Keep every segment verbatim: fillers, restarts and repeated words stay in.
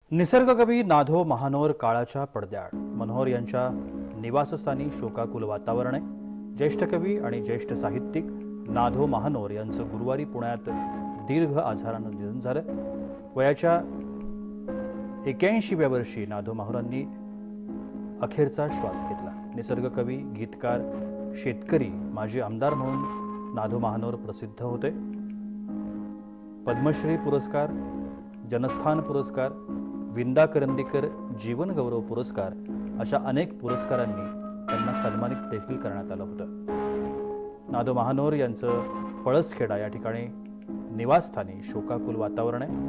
निसर्गकवी नाधो महानोर काळाच्या पडद्याआड मनोहर यांच्या निवासस्थानी शोकाकुल वातावरण आहे। ज्येष्ठ कवी आणि ज्येष्ठ साहित्यिक नाधो महानोर यांचं गुरुवारी पुण्यात दीर्घ आजारानं निधन झालं। वयाच्या एक्याऐंशीव्या वर्षी नाधो महानोरांनी अखेरचा श्वास घेतला। निसर्गकवी, गीतकार, शेतकरी, माजी आमदार म्हणून नाधो महानोर प्रसिद्ध होते। पद्मश्री पुरस्कार, जनस्थान पुरस्कार, विंदा करंदीकर जीवन गौरव पुरस्कार अशा अनेक पुरस्कारांनी त्यांना सन्मानित देखील करण्यात आलं होतं। नाधो महानोर यांचं पळसखेडा या ठिकाणी निवासस्थानी शोकाकुल वातावरण आहे।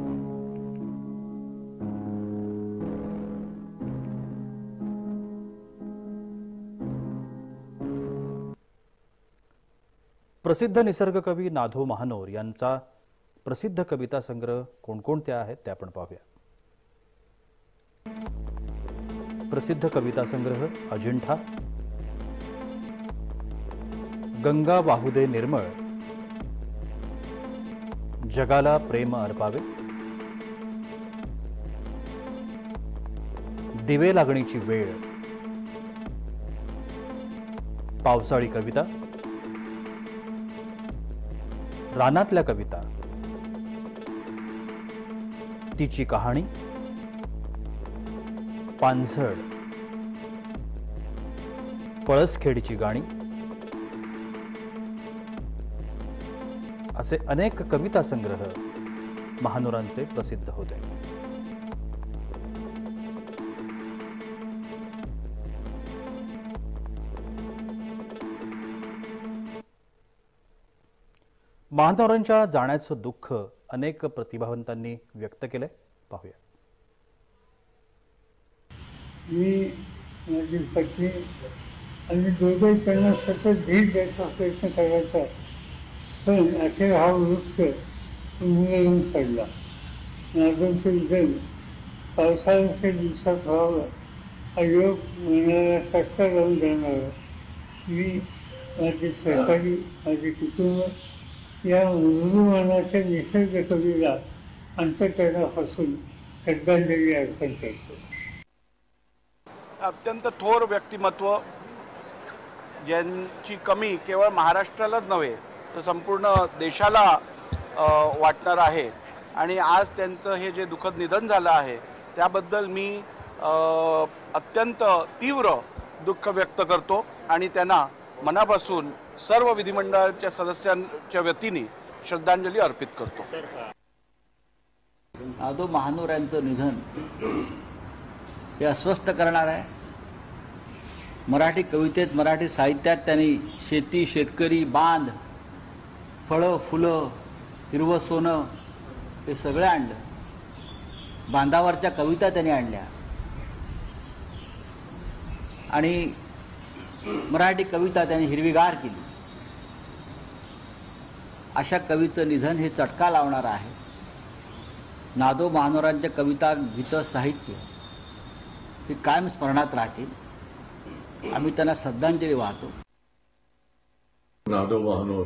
प्रसिद्ध निसर्गकवी नाधो महानोर यांचा प्रसिद्ध कविता संग्रह कोणकोणते आहेत ते आपण पाहूया। प्रसिद्ध कविता संग्रह अजिंठा, गंगा वाहुदे निर्मळ, जगाला प्रेम अर्पावे, दिवे लागणीची वेळ, पावसाळी कविता, रानातल्या कविता, तिची कहाणी, पानझड, पळसखेडची गाणी असे अनेक कविता संग्रह महानोरांचे प्रसिद्ध होते। महानोरांच्या जाण्याचं दुःख अनेक प्रतिभावंतांनी व्यक्त केले, पाहूया। मी माझी पत्नी आणि दोघे त्यांना सतत धीर द्यायचा प्रयत्न करायचा, पण अखेर हा वृक्ष उन्मळून पडला। नाधोंचे निधन पावसाळ्याच्या दिवसात व्हावं हा योग मनाला चटका लावून जाणार। मी माझे सहकारी, माझे कुटुंब या मृदुमानाच्या निसर्ग कवीला अंतःकरणापासून श्रद्धांजली अर्पण करतो। अत्यंत थोर व्यक्तिमत्व ज्यांची कमी केवळ महाराष्ट्रालाच नव्हे तर संपूर्ण देशाला वाटणार आहे आणि आज त्यांचं हे जे दुःखद निधन झालं आहे त्याबद्दल मी अत्यंत तीव्र दुःख व्यक्त करतो आणि त्यांना मनापासून सर्व विधिमंडळाच्या सदस्यांच्या वतीने श्रद्धांजली अर्पित करतो। नाधो महानोर यांचं निधन हे अस्वस्थ करणार आहे। मराठी कवितेत, मराठी साहित्यात त्यांनी शेती, शेतकरी, बांध, फळं, फुलं, हिरवं सोनं हे सगळं आणलं। बांधावरच्या कविता त्यांनी आणल्या आणि मराठी कविता त्यांनी हिरवीगार केली। अशा कवीचं निधन हे चटका लावणार आहे। नाधो महानोरांच्या कविता, गीतं, साहित्य हे कायम स्मरणात राहतील। आम्ही त्यांना श्रद्धांजली वाहतो। नाधो महानोर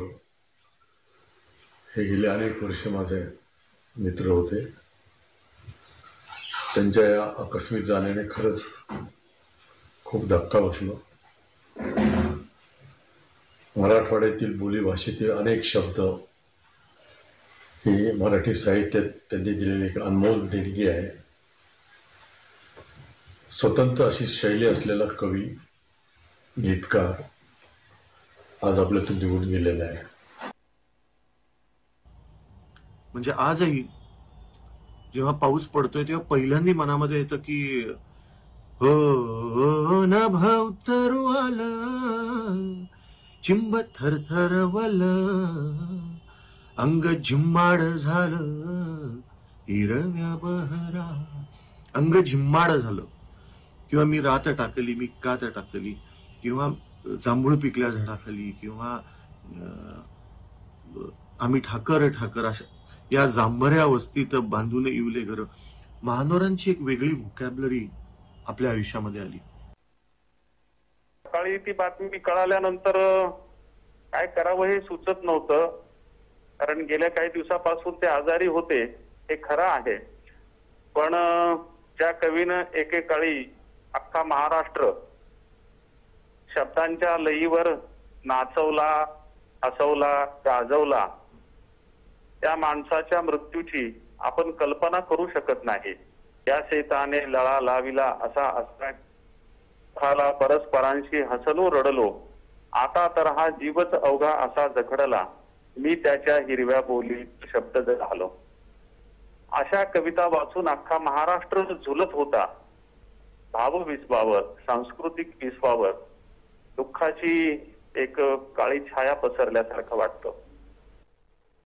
हे गेले अनेक वर्ष माझे मित्र होते। त्यांच्या या आकस्मिक जाण्याने खरंच खूप धक्का बसला। मराठवाड्यातील बोलीभाषेतील अनेक शब्द ही मराठी साहित्यात त्यांनी दिलेली एक अनमोल देणगी आहे। स्वतंत्र अशी शैली असलेला कवी, गीतकार आज आपल्यातून निघून गेलेला आहे। म्हणजे आजही जेव्हा पाऊस पडतोय तेव्हा पहिल्यांदा मनामध्ये येतं की हो ना भाऊ तरू आलं, चिंब थरथरवल, अंग झिम्माड झालं, हिरव्या बहरा, अंग झिम्माड झालं, किंवा मी रात टाकली, मी कात टाकली, किंवा जांभूळ पिकल्या झाडाखाली, किंवा आम्ही ठाकर ठाकर अशा या जांभऱ्या वस्तीत बांधून येवले घर। महानोरांची एक वेगळी व्होकॅब्युलरी आपल्या आयुष्यामध्ये आली। सकाळी ती बातमी कळाल्यानंतर काय करावं हे सुचत नव्हतं, कारण गेल्या काही दिवसापासून ते आजारी होते हे खरं आहे, पण ज्या कवीनं एकेकाळी अख्खा महाराष्ट्र शब्दांच्या लयीवर नाचवला, हसवला, गाजवला, त्या माणसाच्या मृत्यूची आपण कल्पना करू शकत नाही. या शेताने लळा लाविला असा असला परस्परांशी हसलो रडलो, आता तर हा जीवच अवघा असा जखडला, मी त्याच्या हिरव्या बोलीत शब्द झालो. अशा कविता वाचून अख्खा महाराष्ट्र झुलत होता. भावविश्वावर, सांस्कृतिक विश्वावर दुःखाची एक काळी छाया पसरल्यासारखं वाटतं.